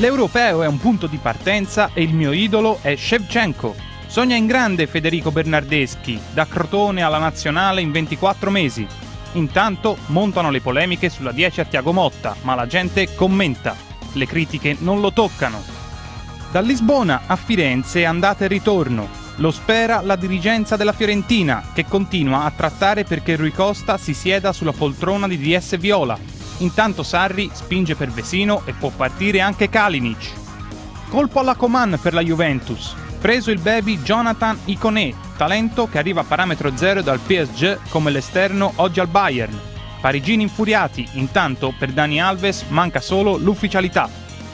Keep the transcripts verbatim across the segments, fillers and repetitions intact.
L'europeo è un punto di partenza e il mio idolo è Shevchenko. Sogna in grande Federico Bernardeschi, da Crotone alla nazionale in ventiquattro mesi. Intanto montano le polemiche sulla dieci a Thiago Motta, ma la gente commenta. Le critiche non lo toccano. Da Lisbona a Firenze andata e ritorno. Lo spera la dirigenza della Fiorentina, che continua a trattare perché Rui Costa si sieda sulla poltrona di D S Viola. Intanto Sarri spinge per Vesino e può partire anche Kalinic. Colpo alla Coman per la Juventus. Preso il baby Jonathan Iconé, talento che arriva a parametro zero dal P S G come l'esterno oggi al Bayern. Parigini infuriati, intanto per Dani Alves manca solo l'ufficialità.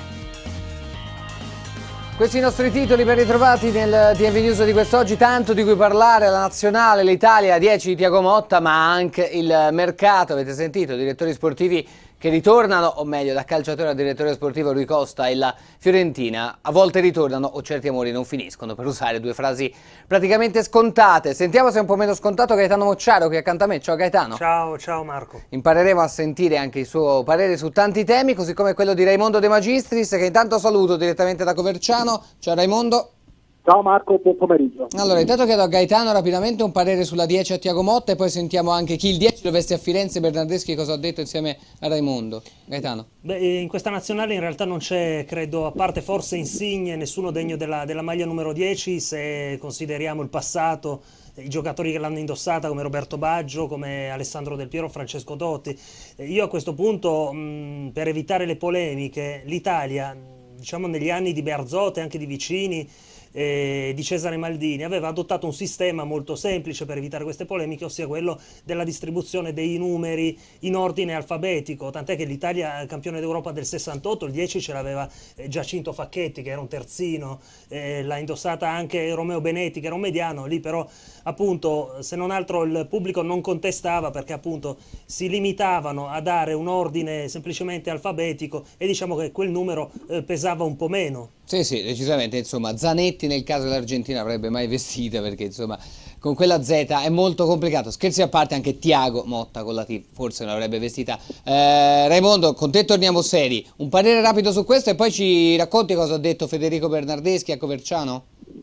Questi i nostri titoli ben ritrovati nel T V News di quest'oggi, tanto di cui parlare, la nazionale, l'Italia, dieci di Thiago Motta, ma anche il mercato, avete sentito, direttori sportivi che ritornano, o meglio da calciatore a direttore sportivo Rui Costa e la Fiorentina, a volte ritornano o certi amori non finiscono, per usare due frasi praticamente scontate. Sentiamo se è un po' meno scontato Gaetano Mocciaro qui accanto a me. Ciao Gaetano. Ciao, ciao Marco. Impareremo a sentire anche il suo parere su tanti temi, così come quello di Raimondo De Magistris, che intanto saluto direttamente da Coverciano. Ciao Raimondo. Ciao Marco, buon pomeriggio. Allora, intanto chiedo a Gaetano rapidamente un parere sulla dieci a Thiago Motta e poi sentiamo anche chi il dieci lo veste a Firenze, Bernardeschi, cosa ha detto insieme a Raimondo. Gaetano. Beh, in questa nazionale in realtà non c'è, credo, a parte forse Insigne, nessuno degno della, della maglia numero dieci, se consideriamo il passato, i giocatori che l'hanno indossata come Roberto Baggio, come Alessandro Del Piero, Francesco Totti. Io a questo punto, mh, per evitare le polemiche, l'Italia, diciamo negli anni di Bearzot e anche di Vicini, Eh, di Cesare Maldini, aveva adottato un sistema molto semplice per evitare queste polemiche, ossia quello della distribuzione dei numeri in ordine alfabetico, tant'è che l'Italia, campione d'Europa del sessantotto, il dieci ce l'aveva eh, Giacinto Facchetti, che era un terzino, eh, l'ha indossata anche Romeo Benetti, che era un mediano. Lì però appunto, se non altro, il pubblico non contestava, perché appunto si limitavano a dare un ordine semplicemente alfabetico e diciamo che quel numero eh, pesava un po' meno. Sì, sì, decisamente, insomma, Zanetti nel caso dell'Argentina avrebbe mai vestita, perché insomma con quella Z è molto complicato. Scherzi a parte, anche Thiago Motta con la T forse non avrebbe vestita. Eh, Raimondo, con te torniamo seri. Un parere rapido su questo e poi ci racconti cosa ha detto Federico Bernardeschi a Coverciano?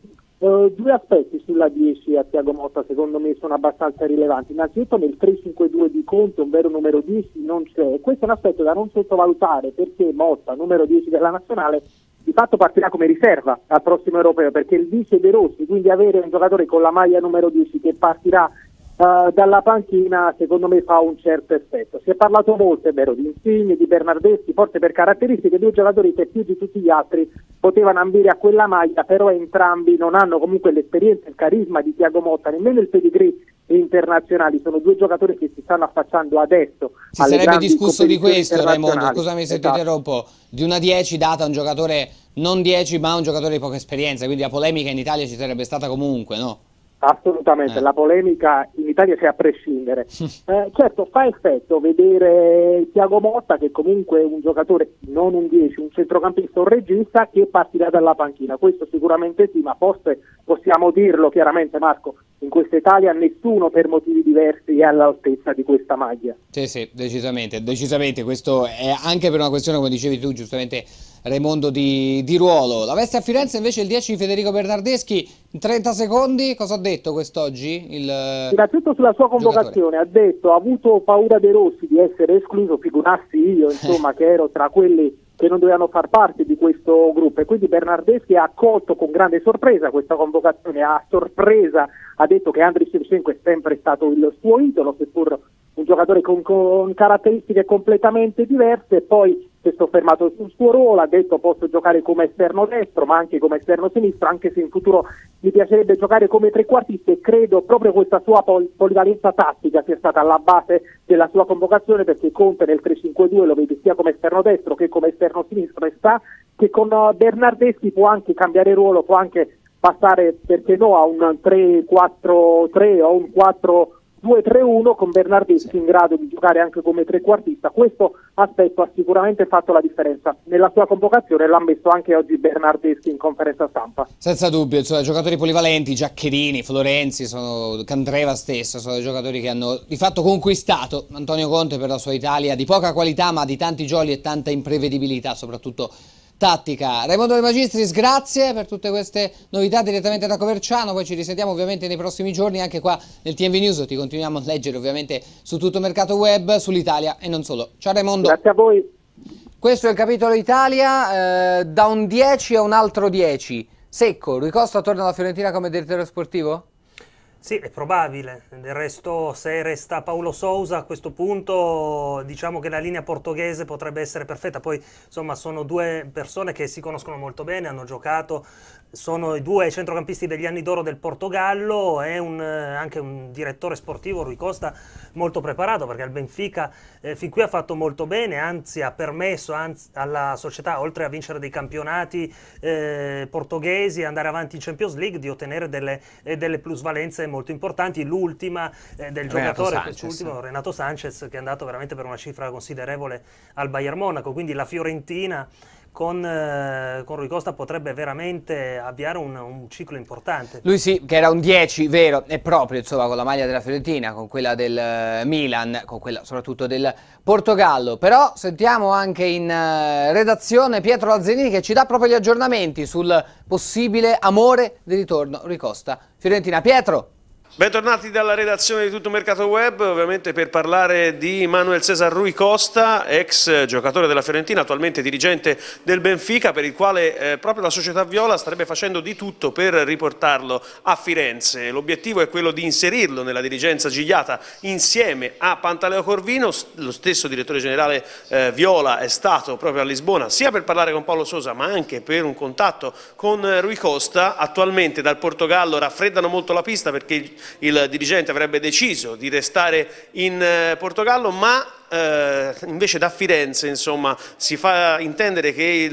Uh, due aspetti sulla dieci a Thiago Motta secondo me sono abbastanza rilevanti. Innanzitutto nel tre cinque due di Conte un vero numero dieci non c'è. Questo è un aspetto da non sottovalutare, perché Motta, numero dieci della nazionale, di fatto partirà come riserva al prossimo europeo, perché il vice De Rossi, quindi avere un giocatore con la maglia numero dieci che partirà uh, dalla panchina, secondo me fa un certo effetto. Si è parlato molto, è vero, di Insigne, di Bernardeschi, forse per caratteristiche, due giocatori che più di tutti gli altri potevano ambire a quella maglia, però entrambi non hanno comunque l'esperienza e il carisma di Thiago Motta, nemmeno il pedigree internazionali. Sono due giocatori che si stanno affacciando adesso. Si sarebbe discusso di questo, Raimondo, scusami se ti esatto. interrompo, di una dieci data a un giocatore non dieci ma un giocatore di poca esperienza, quindi la polemica in Italia ci sarebbe stata comunque, no? Assolutamente, eh. la polemica in Italia c'è a prescindere. eh, certo, fa effetto vedere Thiago Motta, che comunque è un giocatore, non un dieci, un centrocampista, un regista, che partirà dalla panchina. Questo sicuramente sì, ma forse possiamo dirlo chiaramente, Marco, in questa Italia nessuno per motivi diversi è all'altezza di questa maglia. Sì, sì, decisamente, decisamente. Questo è anche per una questione, come dicevi tu giustamente, Raimondo, di, di ruolo. La veste a Firenze invece il dieci di Federico Bernardeschi, in trenta secondi, cosa ha detto quest'oggi? Innanzitutto sulla sua convocazione, giocatore. ha detto: ha avuto paura De Rossi di essere escluso, figurassi io, insomma, che ero tra quelli che non dovevano far parte di questo gruppo, e quindi Bernardeschi ha accolto con grande sorpresa questa convocazione. A sorpresa ha detto che Andriy Shevchenko è sempre stato il suo idolo, seppur un giocatore con, con caratteristiche completamente diverse, e poi si è soffermato sul suo ruolo, ha detto: posso giocare come esterno destro ma anche come esterno sinistro, anche se in futuro mi piacerebbe giocare come trequartista, e credo proprio questa sua pol polivalenza tattica sia stata alla base della sua convocazione, perché Conte nel tre cinque due lo vede sia come esterno destro che come esterno sinistro, e sa che con uh, Bernardeschi può anche cambiare ruolo, può anche passare, perché no, a un tre quattro tre o un quattro due tre uno con Bernardeschi sì, in grado di giocare anche come trequartista. Questo aspetto ha sicuramente fatto la differenza nella sua convocazione, l'ha messo anche oggi Bernardeschi in conferenza stampa. Senza dubbio, insomma, giocatori polivalenti, Giaccherini, Florenzi, sono, Candreva stesso, sono dei giocatori che hanno di fatto conquistato Antonio Conte per la sua Italia di poca qualità ma di tanti giochi e tanta imprevedibilità, soprattutto tattica. Raimondo De Magistris, grazie per tutte queste novità direttamente da Coverciano, poi ci risentiamo ovviamente nei prossimi giorni anche qua nel T M V News, ti continuiamo a leggere ovviamente su tutto il mercato web, sull'Italia e non solo. Ciao Raimondo. Grazie a voi. Questo è il capitolo Italia, eh, da un dieci a un altro dieci. Secco, Rui Costa torna alla Fiorentina come direttore sportivo? Sì, è probabile. Del resto, se resta Paulo Sousa a questo punto, diciamo che la linea portoghese potrebbe essere perfetta. Poi, insomma, sono due persone che si conoscono molto bene, hanno giocato, sono i due centrocampisti degli anni d'oro del Portogallo, è un, anche un direttore sportivo, Rui Costa, molto preparato, perché al Benfica eh, fin qui ha fatto molto bene, anzi ha permesso anzi, alla società, oltre a vincere dei campionati eh, portoghesi e andare avanti in Champions League, di ottenere delle, eh, delle plusvalenze molto importanti. L'ultima eh, del Renato giocatore, Sanchez. quest'ultimo, Renato Sanchez, che è andato veramente per una cifra considerevole al Bayern Monaco. Quindi la Fiorentina con, eh, con Rui Costa potrebbe veramente avviare un, un ciclo importante. Lui sì, che era un dieci vero e proprio, insomma, con la maglia della Fiorentina, con quella del uh, Milan, con quella soprattutto del Portogallo. Però sentiamo anche in uh, redazione Pietro Lazzarini che ci dà proprio gli aggiornamenti sul possibile amore di ritorno Rui Costa Fiorentina. Pietro! Bentornati dalla redazione di Tutto Mercato Web, ovviamente per parlare di Manuel César Rui Costa, ex giocatore della Fiorentina, attualmente dirigente del Benfica, per il quale eh, proprio la società viola starebbe facendo di tutto per riportarlo a Firenze. L'obiettivo è quello di inserirlo nella dirigenza gigliata insieme a Pantaleo Corvino. Lo stesso direttore generale eh, Viola è stato proprio a Lisbona sia per parlare con Paulo Sousa ma anche per un contatto con eh, Rui Costa. Attualmente dal Portogallo raffreddano molto la pista perché il il dirigente avrebbe deciso di restare in eh, Portogallo, ma eh, invece da Firenze, insomma, si fa intendere che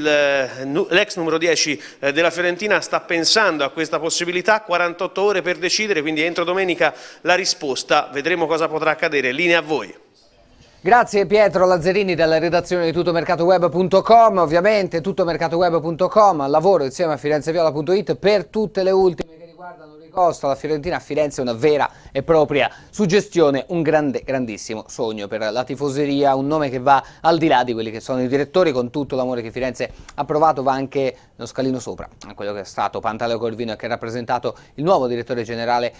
l'ex numero dieci eh, della Fiorentina sta pensando a questa possibilità. Quarantotto ore per decidere, quindi entro domenica la risposta, vedremo cosa potrà accadere. Linea a voi. Grazie Pietro Lazzarini dalla redazione di tuttomercatoweb punto com, ovviamente tuttomercatoweb punto com, lavoro insieme a firenzeviola punto it per tutte le ultime che riguardano Rui Costa. La Fiorentina a Firenze è una vera e propria suggestione, un grande, grandissimo sogno per la tifoseria, un nome che va al di là di quelli che sono i direttori. Con tutto l'amore che Firenze ha provato va anche uno scalino sopra a quello che è stato Pantaleo Corvino e che ha rappresentato il nuovo direttore generale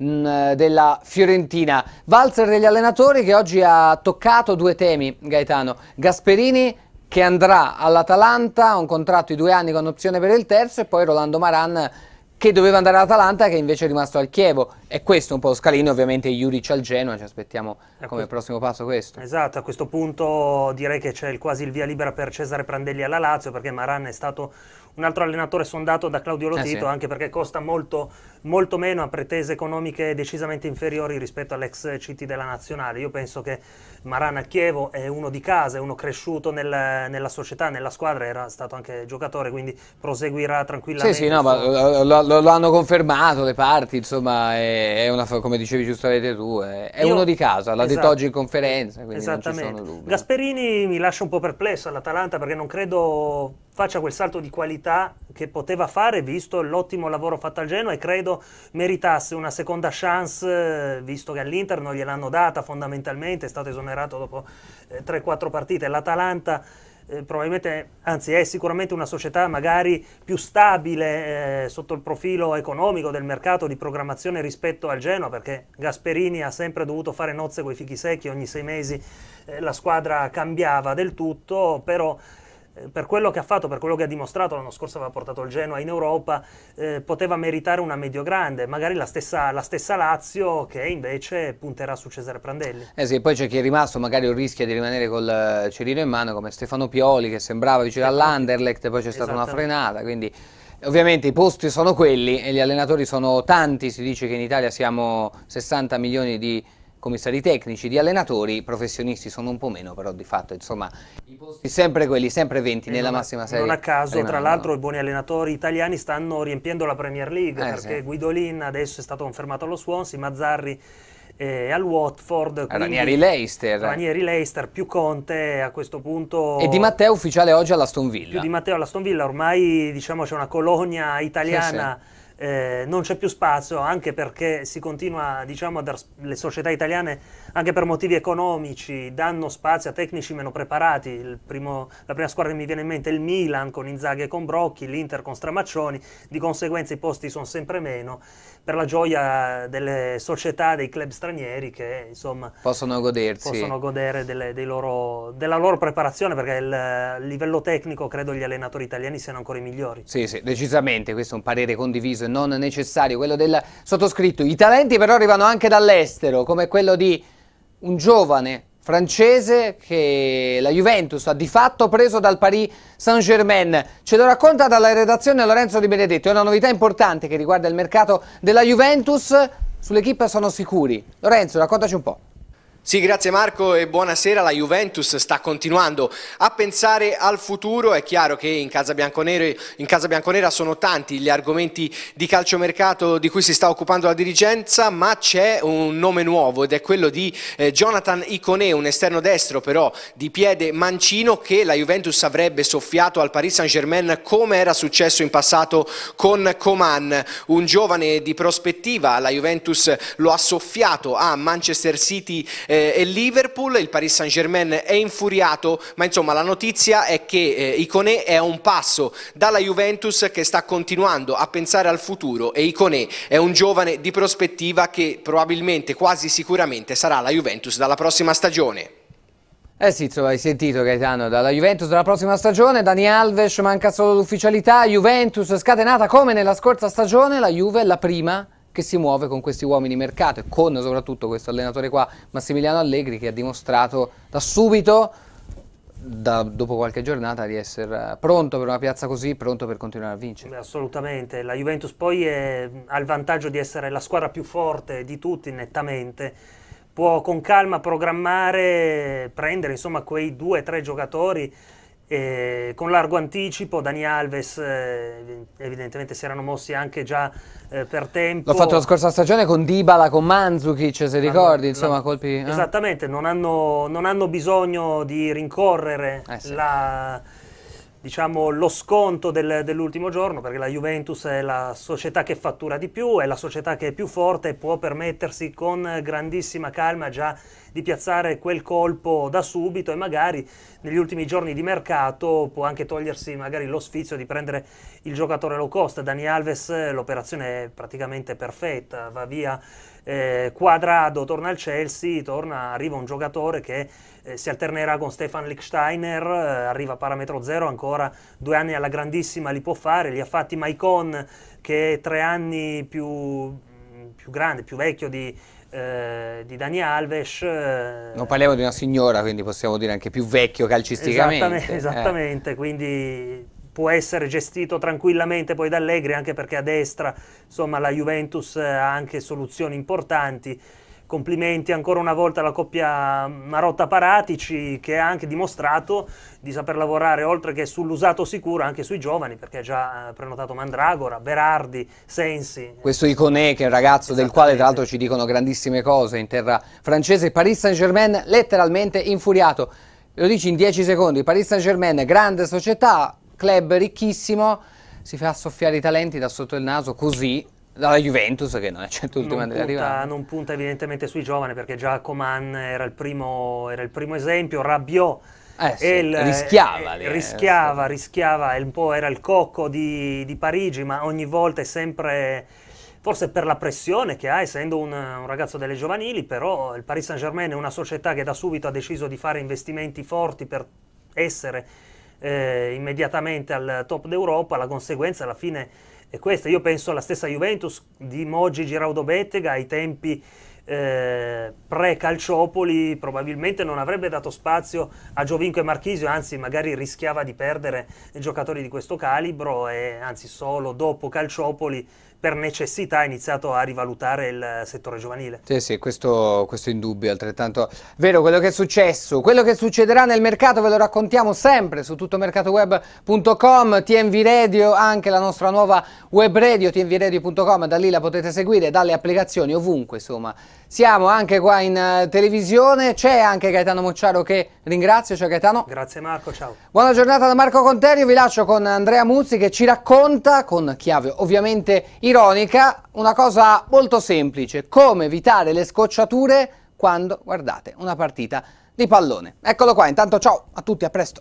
della Fiorentina. Valzer degli allenatori che oggi ha toccato due temi, Gaetano. Gasperini che andrà all'Atalanta, un contratto di due anni con opzione per il terzo, e poi Rolando Maran che doveva andare all'Atalanta che invece è rimasto al Chievo. E questo un po' scalino, ovviamente Juric al Genoa, ci aspettiamo come prossimo passo questo. Esatto, a questo punto direi che c'è quasi il via libera per Cesare Prandelli alla Lazio, perché Maran è stato un altro allenatore sondato da Claudio Lotito, eh sì. Anche perché costa molto, molto meno, ha pretese economiche decisamente inferiori rispetto all'ex C T della Nazionale. Io penso che Maran a Chievo è uno di casa, è uno cresciuto nel, nella società, nella squadra, era stato anche giocatore, quindi proseguirà tranquillamente. Sì, sì, no, ma lo, lo, lo hanno confermato le parti, insomma, è, è una, come dicevi giustamente tu, è, è Io, uno di casa, l'ha esatto, detto oggi in conferenza, quindi esattamente. Non ci sono dubbi. Gasperini mi lascia un po' perplesso all'Atalanta, perché non credo faccia quel salto di qualità che poteva fare visto l'ottimo lavoro fatto al Genoa, e credo meritasse una seconda chance visto che all'Inter non gliel'hanno data fondamentalmente, è stato esonerato dopo eh, tre quattro partite. L'Atalanta eh, probabilmente, anzi è sicuramente una società magari più stabile eh, sotto il profilo economico del mercato di programmazione rispetto al Genoa, perché Gasperini ha sempre dovuto fare nozze coi fichi secchi, ogni sei mesi eh, la squadra cambiava del tutto, però per quello che ha fatto, per quello che ha dimostrato, l'anno scorso aveva portato il Genoa in Europa, eh, poteva meritare una medio-grande, magari la stessa, la stessa Lazio che invece punterà su Cesare Prandelli. Eh sì, poi c'è chi è rimasto, magari rischia di rimanere col cerino in mano, come Stefano Pioli, che sembrava vicino all'Anderlecht, poi c'è stata una frenata, quindi ovviamente i posti sono quelli e gli allenatori sono tanti. Si dice che in Italia siamo sessanta milioni di commissari tecnici, di allenatori, professionisti sono un po' meno, però di fatto insomma i posti sempre quelli, sempre venti nella massima serie. Non a caso, rimangono. Tra l'altro i buoni allenatori italiani stanno riempiendo la Premier League, eh, perché sì. Guidolin adesso è stato confermato allo Swansea, Mazzarri eh, al Watford, Ranieri Leicester. Ranieri Leicester, più Conte a questo punto. E Di Matteo ufficiale oggi all'Aston Villa. Più Di Matteo all'Aston Villa, ormai diciamo c'è una colonia italiana. Sì, sì. Eh, non c'è più spazio, anche perché si continua, diciamo, a dar, le società italiane, anche per motivi economici, danno spazio a tecnici meno preparati. Il primo, la prima squadra che mi viene in mente è il Milan con Inzaghi e con Brocchi, l'Inter con Stramaccioni, di conseguenza i posti sono sempre meno, per la gioia delle società, dei club stranieri che insomma possono godersi, possono godere delle, dei loro, della loro preparazione, perché il livello tecnico credo gli allenatori italiani siano ancora i migliori. Sì, sì, decisamente, questo è un parere condiviso e non necessario, quello del sottoscritto. I talenti però arrivano anche dall'estero, come quello di un giovane francese che la Juventus ha di fatto preso dal Paris Saint-Germain. Ce lo racconta dalla redazione Lorenzo Di Benedetto. È una novità importante che riguarda il mercato della Juventus. Sull'equipe sono sicuri. Lorenzo, raccontaci un po'. Sì, grazie Marco e buonasera. La Juventus sta continuando a pensare al futuro. È chiaro che in casa bianconera, in casa bianconera sono tanti gli argomenti di calciomercato di cui si sta occupando la dirigenza, ma c'è un nome nuovo ed è quello di eh, Jonathan Iconé, un esterno destro però di piede mancino, che la Juventus avrebbe soffiato al Paris Saint-Germain come era successo in passato con Coman. Un giovane di prospettiva, la Juventus lo ha soffiato a Manchester City eh, e Liverpool. Il Paris Saint-Germain è infuriato, ma insomma la notizia è che eh, Iconé è a un passo dalla Juventus, che sta continuando a pensare al futuro, e Iconé è un giovane di prospettiva che probabilmente, quasi sicuramente, sarà la Juventus dalla prossima stagione. Eh sì, insomma, hai sentito Gaetano, dalla Juventus della prossima stagione. Dani Alves manca solo l'ufficialità. Juventus scatenata come nella scorsa stagione. La Juve è la prima che si muove con questi uomini mercato e con soprattutto questo allenatore qua, Massimiliano Allegri, che ha dimostrato da subito, da, dopo qualche giornata, di essere pronto per una piazza così, pronto per continuare a vincere. Beh, assolutamente. La Juventus poi è, ha il vantaggio di essere la squadra più forte di tutti, nettamente. Può con calma programmare, prendere insomma quei due o tre giocatori e con largo anticipo. Dani Alves eh, evidentemente si erano mossi anche già eh, per tempo. L'ho fatto la scorsa stagione con Dybala, con Mandzukic, se ricordi, insomma, no, colpi... Eh? Esattamente, non hanno, non hanno bisogno di rincorrere eh sì. la, diciamo, lo sconto del, dell'ultimo giorno, perché la Juventus è la società che fattura di più, è la società che è più forte e può permettersi con grandissima calma già di piazzare quel colpo da subito, e magari negli ultimi giorni di mercato può anche togliersi magari lo sfizio di prendere il giocatore low cost. Dani Alves, l'operazione è praticamente perfetta, va via eh, Cuadrado, torna al Chelsea, torna, arriva un giocatore che eh, si alternerà con Stefan Lichtsteiner, eh, arriva a parametro zero, ancora due anni alla grandissima li può fare. Li ha fatti Maicon, che è tre anni più, più grande, più vecchio di Eh, di Dani Alves. Eh, non parliamo di una signora, quindi possiamo dire anche più vecchio calcisticamente. Esattamente, esattamente eh. Quindi può essere gestito tranquillamente poi da Allegri, anche perché a destra insomma la Juventus ha anche soluzioni importanti. Complimenti ancora una volta alla coppia Marotta-Paratici, che ha anche dimostrato di saper lavorare oltre che sull'usato sicuro anche sui giovani, perché ha già prenotato Mandragora, Berardi, Sensi. Questo Iconé, che è un ragazzo del quale tra l'altro ci dicono grandissime cose in terra francese. Paris Saint-Germain letteralmente infuriato. Lo dici in dieci secondi. Paris Saint-Germain, grande società, club ricchissimo, si fa soffiare i talenti da sotto il naso così dalla Juventus, che non è certo l'ultima delle arrivate. Non punta evidentemente sui giovani, perché già Coman era il primo, era il primo esempio. Rabiot eh sì, il, rischiava, eh, rischiava, rischiava, un po' era il cocco di, di Parigi, ma ogni volta è sempre, forse per la pressione che ha, essendo un, un ragazzo delle giovanili. Però il Paris Saint-Germain è una società che da subito ha deciso di fare investimenti forti per essere eh, immediatamente al top d'Europa. La conseguenza alla fine è questa. Io penso alla stessa Juventus di Moggi, Giraudo, Bettega, ai tempi eh, pre-Calciopoli probabilmente non avrebbe dato spazio a Giovinco e Marchisio, anzi magari rischiava di perdere giocatori di questo calibro, e anzi solo dopo Calciopoli per necessità ha iniziato a rivalutare il settore giovanile. Sì, sì, questo, questo in dubbio, altrettanto vero quello che è successo. Quello che succederà nel mercato ve lo raccontiamo sempre su tuttomercatoweb punto com, T M V Radio, anche la nostra nuova web radio, T M V radio punto com, da lì la potete seguire, dalle applicazioni, ovunque, insomma, siamo anche qua in uh, televisione, c'è anche Gaetano Mocciaro che ringrazio. Ciao Gaetano. Grazie Marco, ciao. Buona giornata da Marco Conterio, vi lascio con Andrea Muzzi che ci racconta, con chiave ovviamente ironica, una cosa molto semplice: come evitare le scocciature quando guardate una partita di pallone. Eccolo qua, intanto ciao a tutti, a presto.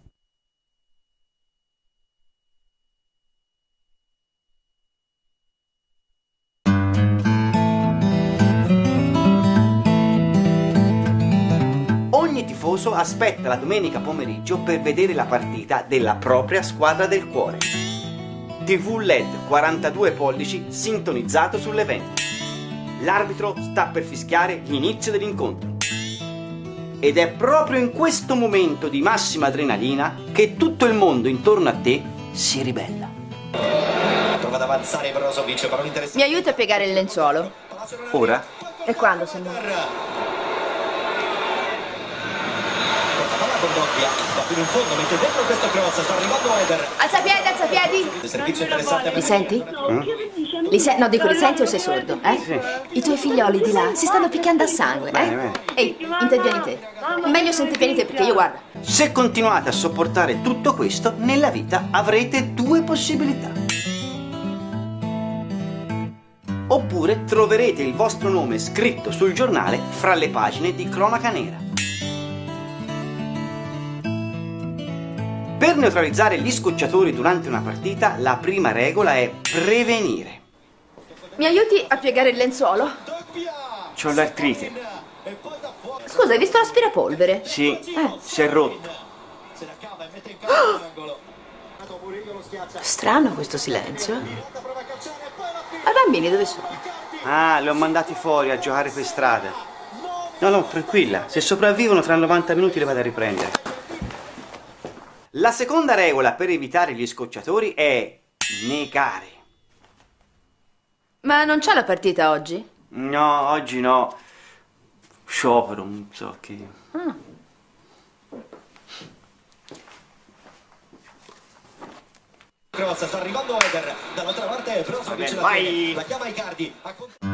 Ogni tifoso aspetta la domenica pomeriggio per vedere la partita della propria squadra del cuore. tivù L E D quarantadue pollici sintonizzato sull'evento. L'arbitro sta per fischiare l'inizio dell'incontro. Ed è proprio in questo momento di massima adrenalina che tutto il mondo intorno a te si ribella. Prova ad avanzare Brozovic, però l'interesse... Mi aiuta a piegare il lenzuolo. Ora? E quando se no? Con doppia, va fino in fondo, mette dentro questo cross, sta arrivando Eder. Alzapiedi, alzapiedi! Il servizio interessante. Mi senti? Mm? Li se no, dico, li senti o sei sordo? Eh? Sì. I tuoi figlioli di là si stanno picchiando a sangue, bene, eh? Bene. Ehi, intervieni te. Meglio se intervieni te perché io guarda. Se continuate a sopportare tutto questo, nella vita avrete due possibilità. Oppure troverete il vostro nome scritto sul giornale fra le pagine di cronaca nera. Per neutralizzare gli scocciatori durante una partita, la prima regola è prevenire. Mi aiuti a piegare il lenzuolo? C'ho l'artrite. Scusa, hai visto l'aspirapolvere? Sì, eh. Si è rotto. Oh! Strano questo silenzio. Ma i bambini dove sono? Ah, li ho mandati fuori a giocare per strada. No, no, tranquilla. Se sopravvivono tra novanta minuti li vado a riprendere. La seconda regola per evitare gli scocciatori è negare. Ma non c'è la partita oggi? No, oggi no. Sciopero, non so che... Ah. Cross, sta arrivando Eder, dall'altra parte Brozovic, la chiama Icardi.